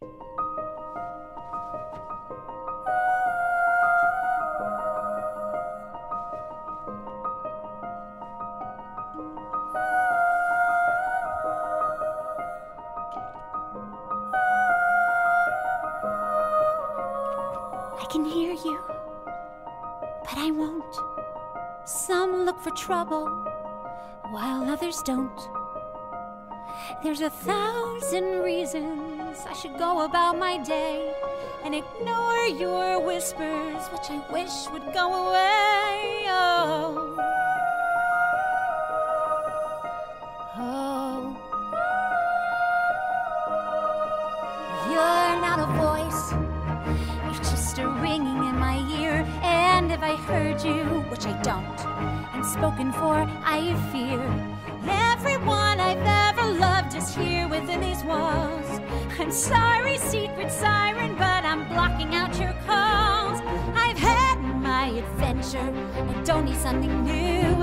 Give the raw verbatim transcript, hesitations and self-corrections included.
I can hear you, but I won't. Some look for trouble, while others don't. There's a thousand reasons I should go about my day and ignore your whispers, which I wish would go away. Oh, oh. You're not a voice, you're just a ringing in my ear. And if I heard you, which I don't, and spoken for, I fear. Everyone I've ever loved is here within these walls. I'm sorry, secret siren, but I'm blocking out your calls. I've had my adventure, I don't need something new.